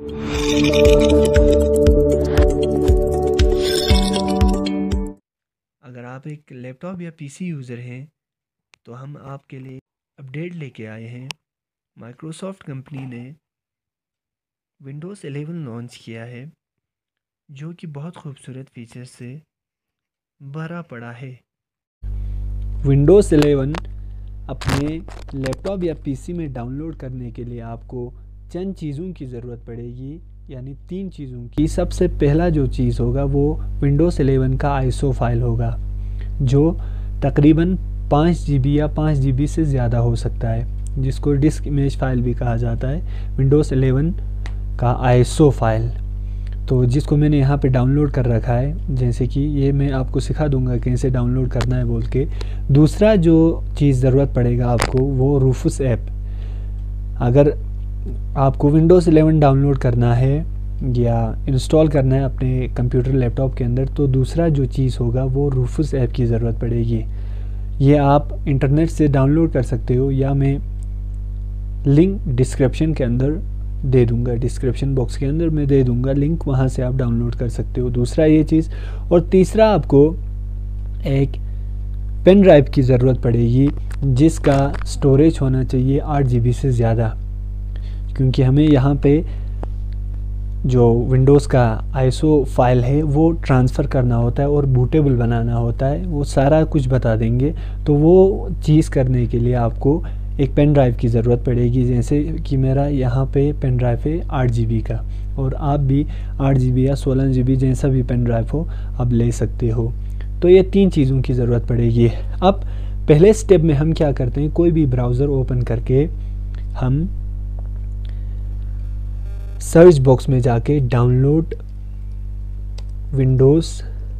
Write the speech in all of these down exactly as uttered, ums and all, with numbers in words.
अगर आप एक लैपटॉप या पीसी यूज़र हैं तो हम आपके लिए अपडेट लेके आए हैं। माइक्रोसॉफ्ट कंपनी ने विंडोज़ इलेवन लॉन्च किया है जो कि बहुत खूबसूरत फीचर्स से भरा पड़ा है। विंडोज़ इलेवन अपने लैपटॉप या पीसी में डाउनलोड करने के लिए आपको चंद चीज़ों की ज़रूरत पड़ेगी, यानी तीन चीज़ों की। सबसे पहला जो चीज़ होगा वो विंडोज़ इलेवन का आईएसओ फाइल होगा, जो तकरीबन पाँच जी बी या पाँच जी बी से ज़्यादा हो सकता है, जिसको डिस्क इमेज फ़ाइल भी कहा जाता है। विंडोज़ इलेवन का आईएसओ फाइल, तो जिसको मैंने यहाँ पे डाउनलोड कर रखा है, जैसे कि ये मैं आपको सिखा दूंगा कैसे डाउनलोड करना है बोल के। दूसरा जो चीज़ ज़रूरत पड़ेगा आपको वो रूफस ऐप। अगर आपको विंडोज़ इलेवन डाउनलोड करना है या इंस्टॉल करना है अपने कंप्यूटर लैपटॉप के अंदर, तो दूसरा जो चीज़ होगा वो रूफस ऐप की ज़रूरत पड़ेगी। ये आप इंटरनेट से डाउनलोड कर सकते हो या मैं लिंक डिस्क्रिप्शन के अंदर दे दूंगा, डिस्क्रिप्शन बॉक्स के अंदर मैं दे दूंगा लिंक, वहाँ से आप डाउनलोड कर सकते हो। दूसरा ये चीज़, और तीसरा आपको एक पेन ड्राइव की ज़रूरत पड़ेगी जिसका स्टोरेज होना चाहिए आठ जी बी से ज़्यादा, क्योंकि हमें यहाँ पे जो विंडोज़ का आईएसओ फाइल है वो ट्रांसफ़र करना होता है और बूटेबल बनाना होता है, वो सारा कुछ बता देंगे। तो वो चीज़ करने के लिए आपको एक पेन ड्राइव की ज़रूरत पड़ेगी, जैसे कि मेरा यहाँ पे पेन ड्राइव है आठ जी बी का, और आप भी आठ जी बी या सोलह जी बी जैसा भी पेन ड्राइव हो आप ले सकते हो। तो ये तीन चीज़ों की ज़रूरत पड़ेगी। अब पहले स्टेप में हम क्या करते हैं, कोई भी ब्राउज़र ओपन करके हम सर्च बॉक्स में जाके डाउनलोड विंडोज़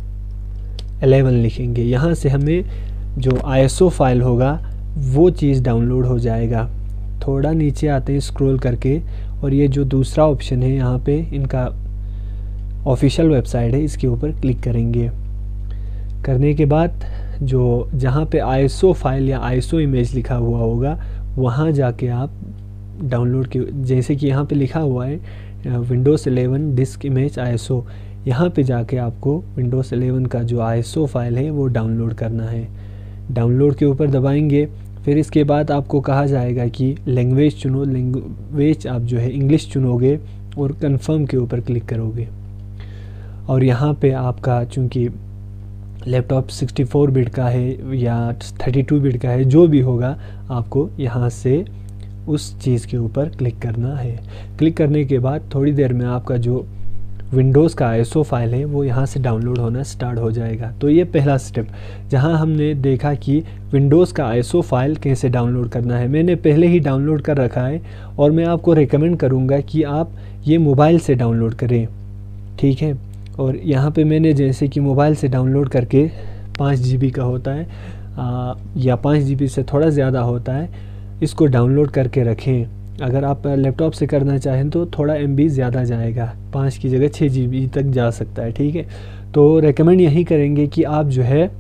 इलेवन लिखेंगे। यहाँ से हमें जो आईएसओ फाइल होगा वो चीज़ डाउनलोड हो जाएगा। थोड़ा नीचे आते हैं स्क्रॉल करके, और ये जो दूसरा ऑप्शन है यहाँ पे इनका ऑफिशियल वेबसाइट है, इसके ऊपर क्लिक करेंगे। करने के बाद जो जहाँ पे आईएसओ फाइल या आईएसओ इमेज लिखा हुआ होगा वहाँ जाके आप डाउनलोड के, जैसे कि यहाँ पे लिखा हुआ है Windows eleven disk image ISO, यहाँ पे जाके आपको विंडोज़ इलेवन का जो आईएसओ फाइल है वो डाउनलोड करना है। डाउनलोड के ऊपर दबाएंगे, फिर इसके बाद आपको कहा जाएगा कि लैंग्वेज चुनो। लैंग्वेज आप जो है इंग्लिश चुनोगे और कंफर्म के ऊपर क्लिक करोगे, और यहाँ पे आपका चूँकि लैपटॉप सिक्सटी फोर बिट का है या थर्टी टू बिट का है, जो भी होगा आपको यहाँ से उस चीज़ के ऊपर क्लिक करना है। क्लिक करने के बाद थोड़ी देर में आपका जो विंडोज़ का आईएसओ फाइल है वो यहाँ से डाउनलोड होना स्टार्ट हो जाएगा। तो ये पहला स्टेप, जहाँ हमने देखा कि विंडोज़ का आईएसओ फाइल कैसे डाउनलोड करना है, मैंने पहले ही डाउनलोड कर रखा है, और मैं आपको रेकमेंड करूँगा कि आप ये मोबाइल से डाउनलोड करें, ठीक है। और यहाँ पे मैंने जैसे कि मोबाइल से डाउनलोड करके पाँच जी बी का होता है आ, या पाँच जी बी से थोड़ा ज़्यादा होता है, इसको डाउनलोड करके रखें। अगर आप लैपटॉप से करना चाहें तो थोड़ा एम बी ज़्यादा जाएगा, पाँच की जगह छः जी बी तक जा सकता है, ठीक है। तो रेकमेंड यही करेंगे कि आप जो है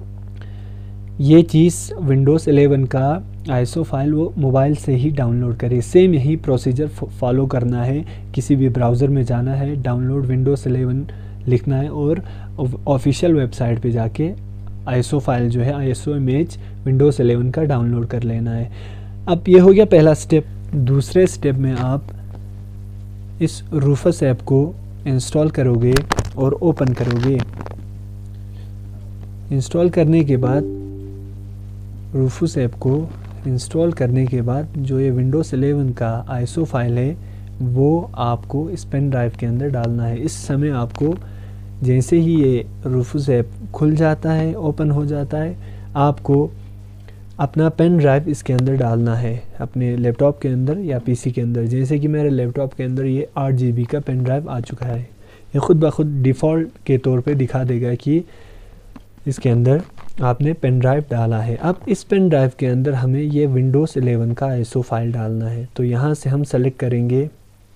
ये चीज़ विंडोज़ इलेवन का आईएसओ फाइल वो मोबाइल से ही डाउनलोड करें। सेम यही प्रोसीजर फॉलो करना है, किसी भी ब्राउज़र में जाना है, डाउनलोड विंडोज़ इलेवन लिखना है और ऑफिशियल वेबसाइट पे जाके आईएसओ फाइल जो है आईएसओ इमेज विंडोज़ इलेवन का डाउनलोड कर लेना है। अब ये हो गया पहला स्टेप। दूसरे स्टेप में आप इस रूफस ऐप को इंस्टॉल करोगे और ओपन करोगे। इंस्टॉल करने के बाद रूफस ऐप को इंस्टॉल करने के बाद जो ये विंडोज़ इलेवन का आईएसओ फाइल है वो आपको इस पेन ड्राइव के अंदर डालना है। इस समय आपको जैसे ही ये रूफस ऐप खुल जाता है, ओपन हो जाता है, आपको अपना पेन ड्राइव इसके अंदर डालना है, अपने लैपटॉप के अंदर या पीसी के अंदर। जैसे कि मेरे लैपटॉप के अंदर ये आठ जी बी का पेन ड्राइव आ चुका है। ये ख़ुद ब खुद डिफ़ॉल्ट के तौर पे दिखा देगा कि इसके अंदर आपने पेन ड्राइव डाला है। अब इस पेन ड्राइव के अंदर हमें ये विंडोज़ इलेवन का आईएसओ फाइल डालना है। तो यहाँ से हम सेलेक्ट करेंगे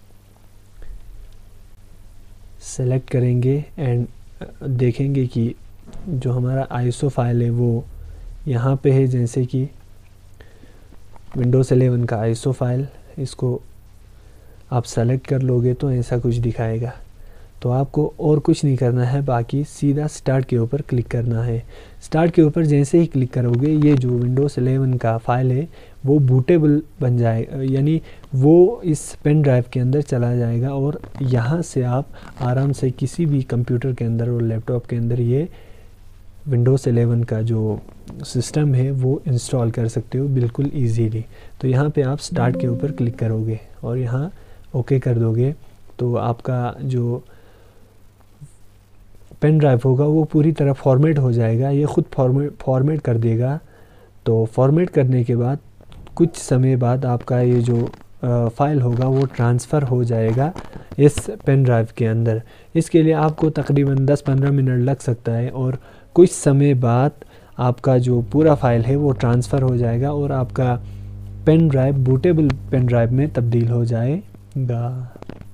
सेलेक्ट करेंगे एंड देखेंगे कि जो हमारा आईएसओ फाइल है वो यहाँ पे है, जैसे कि विंडोज़ इलेवन का आईएसओ फाइल। इसको आप सेलेक्ट कर लोगे तो ऐसा कुछ दिखाएगा। तो आपको और कुछ नहीं करना है, बाकी सीधा स्टार्ट के ऊपर क्लिक करना है। स्टार्ट के ऊपर जैसे ही क्लिक करोगे ये जो विंडोज़ इलेवन का फ़ाइल है वो बूटेबल बन जाएगा, यानी वो इस पेन ड्राइव के अंदर चला जाएगा और यहाँ से आप आराम से किसी भी कंप्यूटर के अंदर और लैपटॉप के अंदर ये विंडोज़ इलेवन का जो सिस्टम है वो इंस्टॉल कर सकते हो बिल्कुल इजीली। तो यहाँ पे आप स्टार्ट के ऊपर क्लिक करोगे और यहाँ ओके कर दोगे तो आपका जो पेन ड्राइव होगा वो पूरी तरह फॉर्मेट हो जाएगा। ये ख़ुद फॉर्मेट फॉर्मेट कर देगा। तो फॉर्मेट करने के बाद कुछ समय बाद आपका ये जो फ़ाइल होगा वो ट्रांसफ़र हो जाएगा इस पेन ड्राइव के अंदर। इसके लिए आपको तकरीबन दस पंद्रह मिनट लग सकता है और कुछ समय बाद आपका जो पूरा फ़ाइल है वो ट्रांसफ़र हो जाएगा और आपका pen drive bootable pen drive में तब्दील हो जाएगा।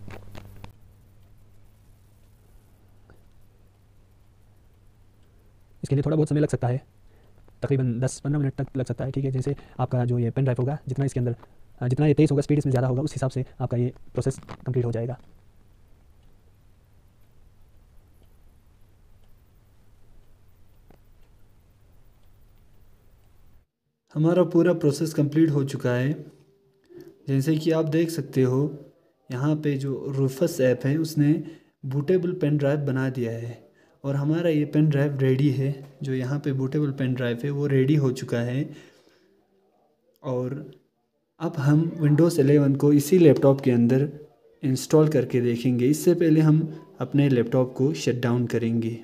इसके लिए थोड़ा बहुत समय लग सकता है, तकरीबन दस पंद्रह मिनट तक लग सकता है। ठीक है, जैसे आपका जो ये पेन ड्राइव होगा जितना इसके अंदर जितना ये तेज़ होगा, स्पीड इसमें ज़्यादा होगा, उस हिसाब से आपका ये प्रोसेस कंप्लीट हो जाएगा। हमारा पूरा प्रोसेस कंप्लीट हो चुका है। जैसे कि आप देख सकते हो यहाँ पे जो रूफस ऐप है उसने बूटेबल पेन ड्राइव बना दिया है और हमारा ये पेन ड्राइव रेडी है। जो यहाँ पे बूटेबल पेन ड्राइव है वो रेडी हो चुका है और अब हम विंडोज़ इलेवन को इसी लैपटॉप के अंदर इंस्टॉल करके देखेंगे। इससे पहले हम अपने लैपटॉप को शट डाउन करेंगे।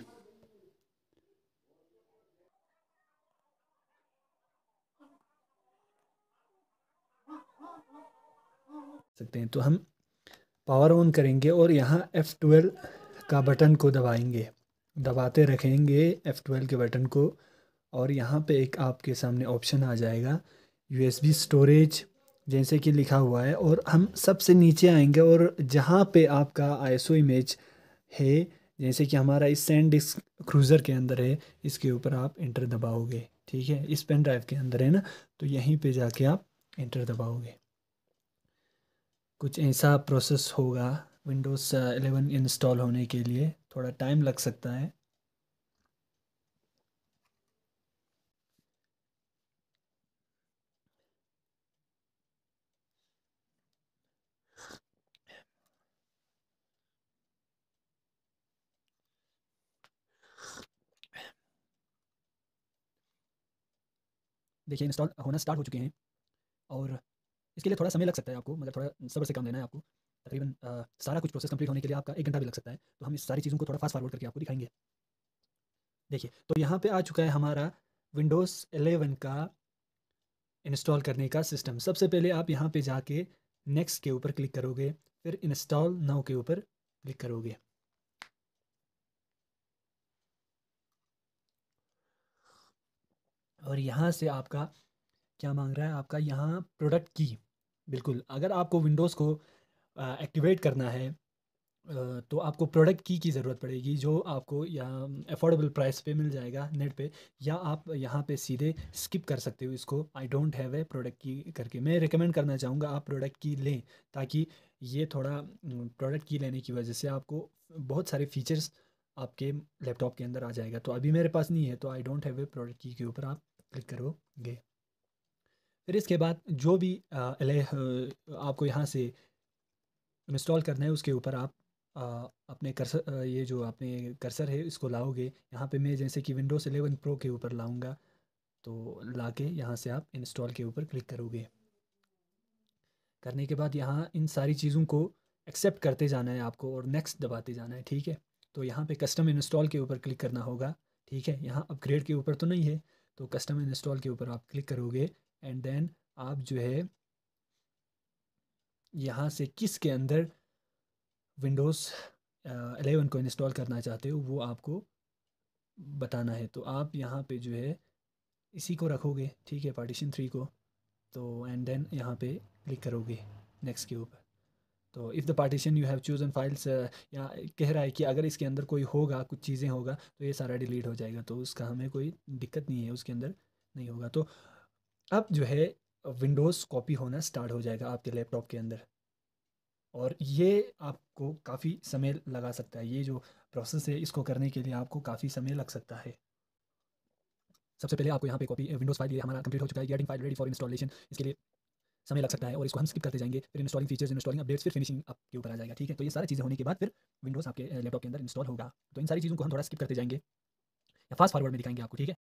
सकते हैं तो हम पावर ऑन करेंगे और यहाँ एफ़ ट्वेल्व का बटन को दबाएंगे, दबाते रखेंगे एफ़ ट्वेल्व के बटन को और यहाँ पे एक आपके सामने ऑप्शन आ जाएगा यूएसबी स्टोरेज जैसे कि लिखा हुआ है और हम सबसे नीचे आएंगे और जहाँ पे आपका आईएसओ इमेज है जैसे कि हमारा इस सैनडिस्क क्रूज़र के अंदर है, इसके ऊपर आप इंटर दबाओगे। ठीक है, इस पेन ड्राइव के अंदर है ना, तो यहीं पे जाके आप इंटर दबाओगे। कुछ ऐसा प्रोसेस होगा विंडोज़ इलेवन इंस्टॉल होने के लिए, थोड़ा टाइम लग सकता है। देखिए इंस्टॉल होना स्टार्ट हो चुके हैं और इसके लिए थोड़ा समय लग सकता है आपको, मतलब थोड़ा सब्र से काम लेना है आपको। तकरीबन अ, सारा कुछ प्रोसेस कंप्लीट होने के लिए आपका एक घंटा भी लग सकता है। तो हम इस सारी चीज़ों को थोड़ा फास्ट फॉरवर्ड करके आपको दिखाएंगे। देखिए तो यहाँ पे आ चुका है हमारा विंडोज़ इलेवन का इंस्टॉल करने का सिस्टम। सबसे पहले आप यहाँ पे जाके नेक्स्ट के ऊपर क्लिक करोगे, फिर इंस्टॉल नाउ के ऊपर क्लिक करोगे। और यहाँ से आपका क्या मांग रहा है, आपका यहाँ प्रोडक्ट की। बिल्कुल, अगर आपको विंडोज़ को एक्टिवेट करना है अ, तो आपको प्रोडक्ट की की ज़रूरत पड़ेगी, जो आपको या अफोर्डेबल प्राइस पे मिल जाएगा नेट पे, या आप यहाँ पे सीधे स्किप कर सकते हो इसको, I don't have a product key करके। मैं रिकमेंड करना चाहूँगा आप प्रोडक्ट की लें, ताकि ये थोड़ा प्रोडक्ट की लेने की वजह से आपको बहुत सारे फीचर्स आपके लैपटॉप के अंदर आ जाएगा। तो अभी मेरे पास नहीं है तो I don't have a product key के ऊपर आप क्लिक करोगे। फिर इसके बाद जो भी आ, एले, आपको यहाँ से इंस्टॉल करना है उसके ऊपर आप आ, अपने कर्सर, ये जो आपने कर्सर है इसको लाओगे। यहाँ पे मैं जैसे कि विंडोज़ इलेवन प्रो के ऊपर लाऊंगा, तो लाके यहाँ से आप इंस्टॉल के ऊपर क्लिक करोगे। करने के बाद यहाँ इन सारी चीज़ों को एक्सेप्ट करते जाना है आपको और नेक्स्ट दबाते जाना है। ठीक है, तो यहाँ पे कस्टम इंस्टॉल के ऊपर क्लिक करना होगा। ठीक है, यहाँ अपग्रेड के ऊपर तो नहीं है, तो कस्टम इंस्टॉल के ऊपर आप क्लिक करोगे एंड देन आप जो है यहाँ से किस के अंदर विंडोज़ इलेवन को इंस्टॉल करना चाहते हो वो आपको बताना है। तो आप यहाँ पे जो है इसी को रखोगे। ठीक है, पार्टीशन थ्री को, तो एंड देन यहाँ पे क्लिक करोगे नेक्स्ट के ऊपर। तो if the partition you have chosen files, यहाँ कह रहा है कि अगर इसके अंदर कोई होगा, कुछ चीज़ें होगा तो ये सारा डिलीट हो जाएगा, तो उसका हमें कोई दिक्कत नहीं है, उसके अंदर नहीं होगा। तो अब जो है विंडोज़ कॉपी होना स्टार्ट हो जाएगा आपके लैपटॉप के अंदर। और ये आपको काफ़ी समय लगा सकता है। ये जो प्रोसेस है इसको करने के लिए आपको काफ़ी समय लग सकता है। सबसे पहले आपको यहाँ पे कॉपी विंडोज़ फाइल ये हमारा कंप्लीट हो चुका है, getting file ready for installation. इसके लिए समय लग सकता है और इसको हम स्किप करते जाएंगे। फिर इंस्टॉलिंग फीचर्स, इंस्टॉलिंग अपडेट्स, फिर फिनिशिंग आपके ऊपर आ जाएगा। ठीक है, तो ये सारी चीज़ें होने के बाद फिर विंडोज़ आपके लैपटॉप के अंदर इंस्टॉल होगा। तो इन सारी चीज़ों को हम थोड़ा स्किप करते जाएंगे या फास्ट फॉरवर्ड में दिखाएंगे आपको। ठीक है,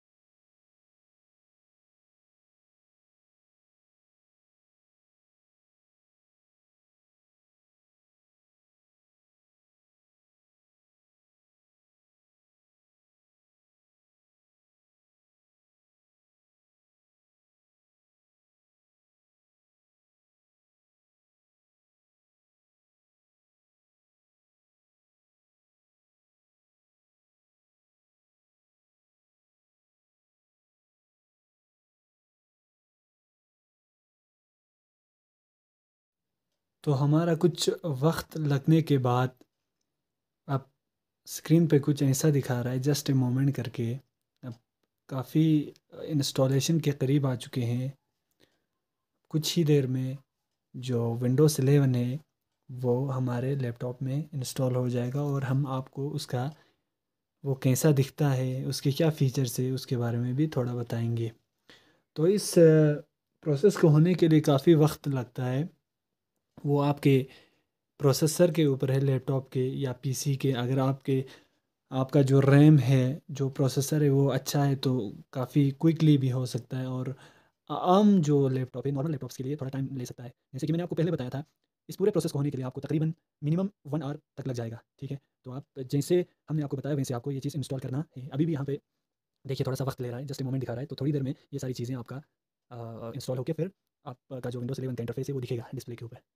तो हमारा कुछ वक्त लगने के बाद अब स्क्रीन पे कुछ ऐसा दिखा रहा है, जस्ट ए मोमेंट करके। अब काफ़ी इंस्टॉलेशन के करीब आ चुके हैं। कुछ ही देर में जो विंडोज़ इलेवन है वो हमारे लैपटॉप में इंस्टॉल हो जाएगा और हम आपको उसका वो कैसा दिखता है, उसके क्या फ़ीचर्स है, उसके बारे में भी थोड़ा बताएंगे। तो इस प्रोसेस को होने के लिए काफ़ी वक्त लगता है। वो आपके प्रोसेसर के ऊपर है, लैपटॉप के या पीसी के। अगर आपके आपका जो रैम है, जो प्रोसेसर है वो अच्छा है तो काफ़ी क्विकली भी हो सकता है। और आम जो लैपटॉप है, नॉर्मल लैपटॉप्स के लिए थोड़ा टाइम ले सकता है। जैसे कि मैंने आपको पहले बताया था, इस पूरे प्रोसेस को होने के लिए आपको तकरीबन मिनिमम वन आवर तक लग जाएगा। ठीक है, तो आप जैसे हमने आपको बताया वैसे आपको ये चीज़ इंस्टॉल करना है। अभी भी यहाँ पे देखिए थोड़ा सा वक्त ले रहा है, जस्ट ए मोमेंट दिखा रहा है। तो थोड़ी देर में ये सारी चीज़ें आपका इंस्टॉल होकर फिर आपका जो विंडोज़ इलेवन का इंटरफेस है वो दिखेगा डिस्प्ले के ऊपर।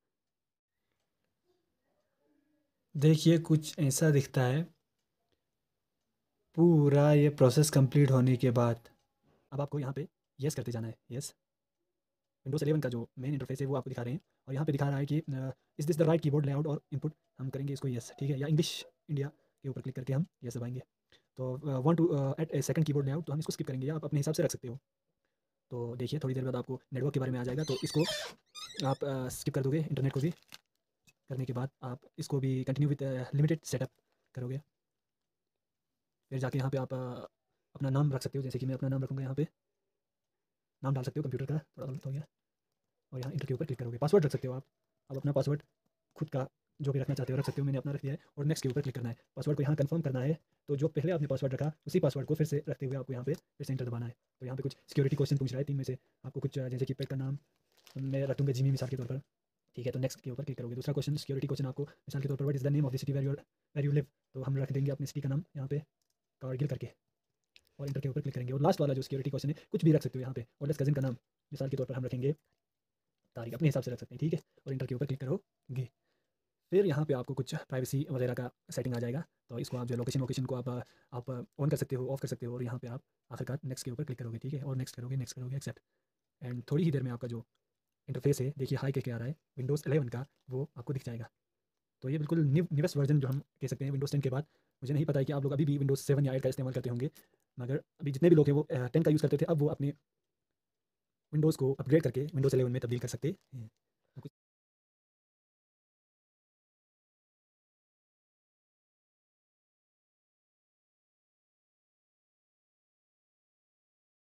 देखिए कुछ ऐसा दिखता है पूरा ये प्रोसेस कंप्लीट होने के बाद। अब आपको यहाँ पे येस करते जाना है। येस, विंडोज़ इलेवन का जो मेन इंटरफेस है वो आपको दिखा रहे हैं और यहाँ पे दिखा रहा है कि is this the right keyboard layout और इनपुट। हम करेंगे इसको येस। ठीक है, या इंग्लिश इंडिया के ऊपर क्लिक करके हम येस दबाएंगे। तो want to add a second keyboard layout, तो हम इसको स्किप करेंगे या आप अपने हिसाब से रख सकते हो। तो देखिए थोड़ी देर बाद आपको नेटवर्क के बारे में आ जाएगा, तो इसको आप स्किप कर दोगे। इंटरनेट को भी करने के बाद आप इसको भी कंटिन्यू विद लिमिटेड सेटअप करोगे। फिर जाके यहाँ पे आप अ, अपना नाम रख सकते हो। जैसे कि मैं अपना नाम रखूँगा, यहाँ पे नाम डाल सकते हो कंप्यूटर का, थोड़ा गलत हो गया। और यहाँ इंटर के ऊपर क्लिक करोगे। पासवर्ड रख सकते हो आप अब अपना पासवर्ड खुद का जो भी रखना चाहते हो रख सकते हो। मैंने अपना रख दिया है और नेक्स्ट के ऊपर क्लिक करना है। पासवर्ड को यहाँ कंफर्म करना है। तो जो पहले आपने पासवर्ड रखा उसी पासवर्ड को फिर से रखते हुए आपको यहाँ पे फिर से इंटर दबाना है। तो यहाँ पे कुछ सिक्योरिटी क्वेश्चन पूछ रहा है तीन में से आपको कुछ, जैसे कि पेट का नाम मैं रख दूँगा जिमी मिसाल के तौर पर। ठीक है, तो नेक्स्ट के ऊपर क्लिक करोगे। दूसरा क्वेश्चन सिक्योरिटी क्वेश्चन आपको मिसाल के तौर पर what is the name of the city where you where you live, तो हम रख देंगे अपनी सिटी का नाम यहाँ पे कारगिल करके और इंटर के ऊपर क्लिक करेंगे। और लास्ट वाला जो सिक्योरिटी क्वेश्चन है कुछ भी रख सकते हो यहाँ पे, और लेट्स कजिन का नाम मिसाल के तौर पर हम रखेंगे तारीख, अपने हिसाब से रख सकते हैं। ठीक है, और इंटर के ऊपर क्लिक करोगे। फिर यहाँ पे आपको कुछ प्राइवेसी वगैरह का सेटिंग आ जाएगा। तो इसको आप जो लोकेशन वोकेशन को आप आप ऑन कर सकते हो, ऑफ कर सकते हो। और यहाँ पे आप आखिरकार नेक्स्ट के ऊपर क्लिक करोगे। ठीक है, और नेक्स्ट करोगे, नेक्स्ट करोगे, एक्सेप्ट। एंड थोड़ी ही देर में आपका जो इंटरफेस है देखिए हाई के आ रहा है विंडोज़ इलेवन का, वो आपको दिख जाएगा। तो ये बिल्कुल न्यू न्यूएस्ट वर्जन जो हम कह सकते हैं विंडोज़ टेन के बाद। मुझे नहीं पता है कि आप लोग अभी भी विंडोज़ सेवन या एट का इस्तेमाल करते होंगे, मगर अभी जितने भी लोग हैं वो टेन का यूज़ करते थे, अब वो अपने विंडोज़ को अपग्रेड करके विंडोज़ इलेवन में तब्दील कर सकते हैं।